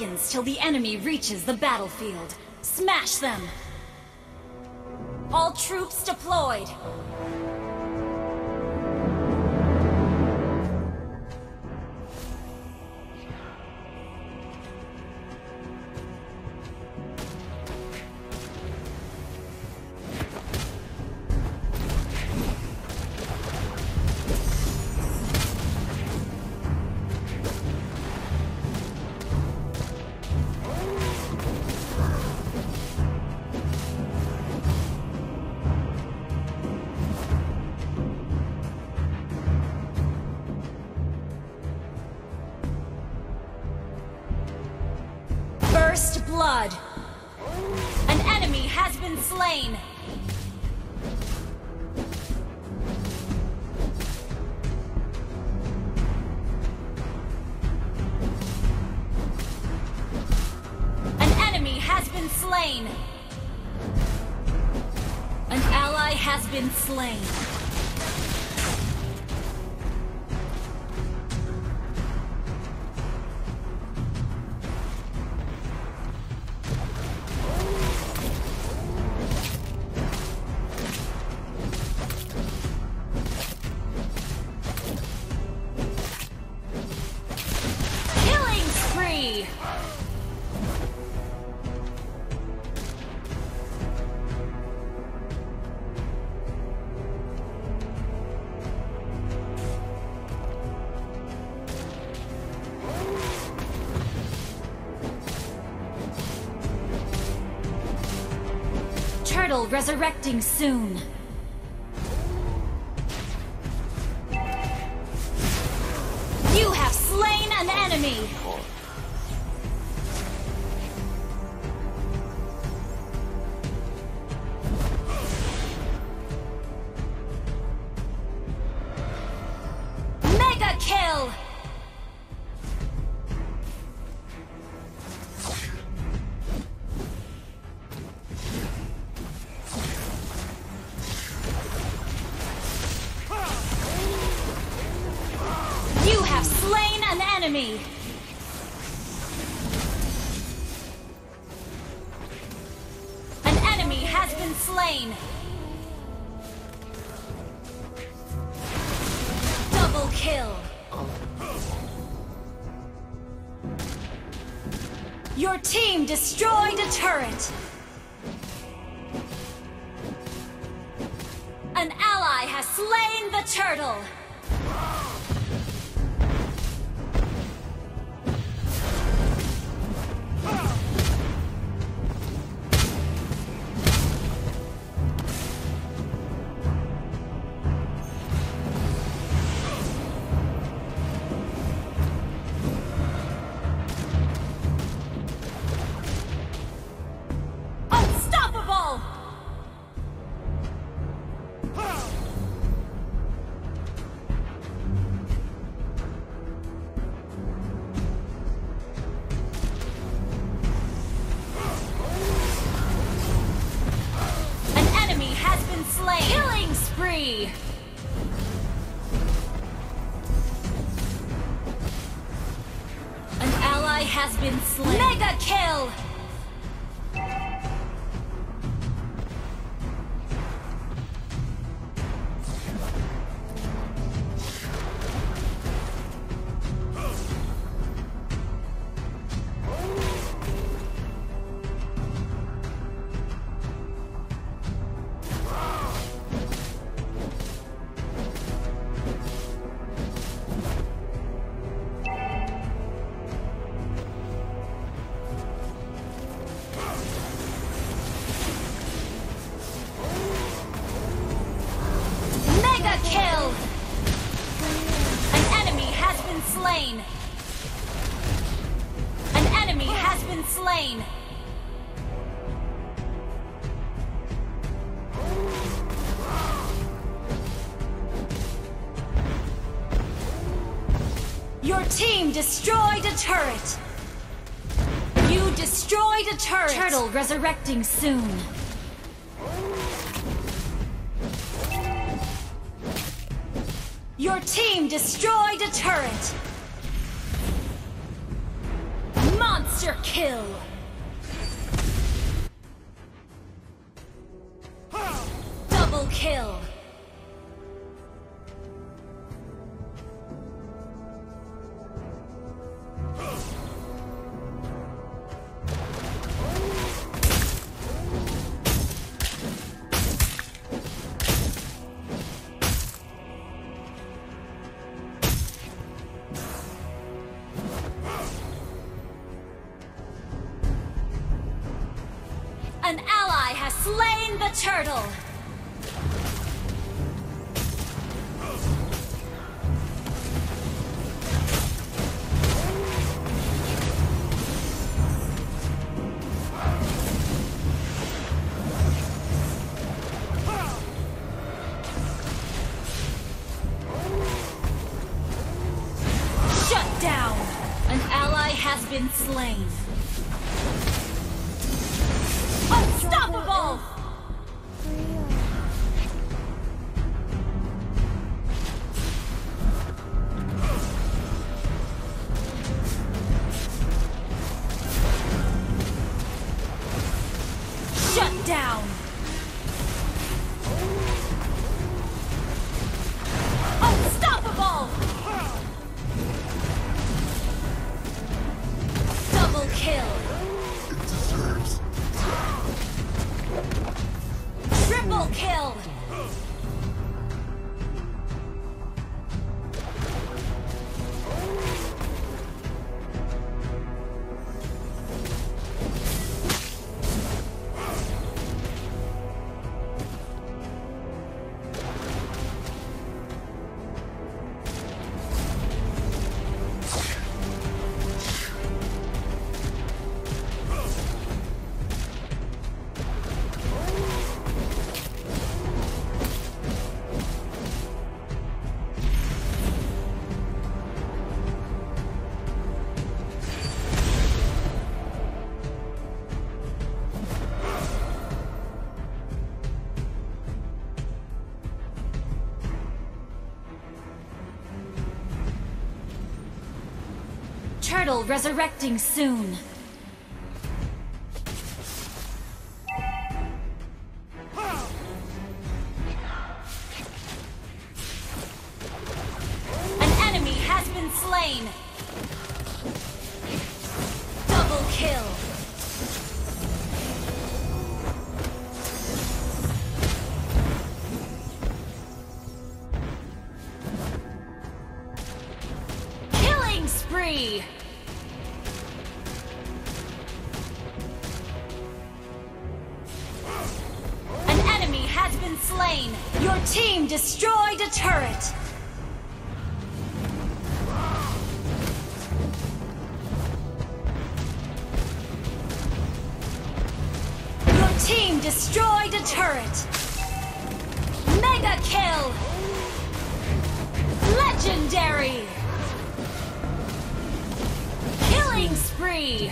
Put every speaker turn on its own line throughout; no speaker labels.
seconds till the enemy reaches the battlefield. Smash them! All troops deployed! First blood. An enemy has been slain. An enemy has been slain. An ally has been slain. Turtle resurrecting soon. You have slain an enemy. Mega kill. Slain an enemy! An enemy has been slain! Double kill! Your team destroyed a turret! An ally has slain the turtle! Killing spree! An ally has been slain. Mega kill! Slain. An enemy has been slain. Your team destroyed a turret. You destroyed a turret. Turtle resurrecting soon. Your team destroyed a turret. Monster. Monster kill! Double kill! An ally has slain the turtle! Shut down! An ally has been slain. Unstoppable! Shut down! Unstoppable! Double kill! Triple kill! Turtle resurrecting soon. An enemy has been slain. Double kill. Killing spree. Slain. Your team destroyed a turret. Your team destroyed a turret. Mega kill. Legendary. Killing spree.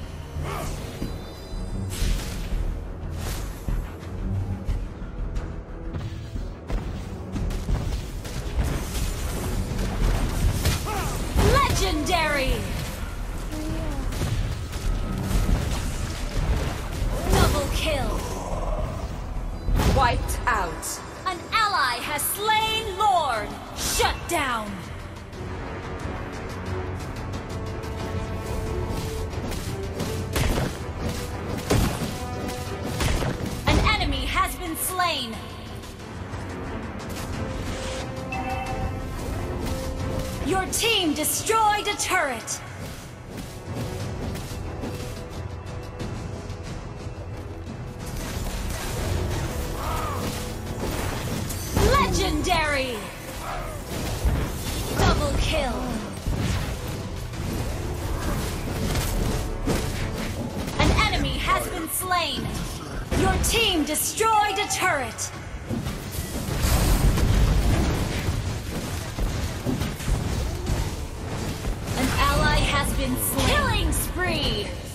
Legendary! Double kill!
Wiped out.
An ally has slain Lord! Shut down! An enemy has been slain! Your team destroyed a turret! Legendary! Double kill! An enemy has been slain! Your team destroyed a turret! An ally has been slain! Killing spree!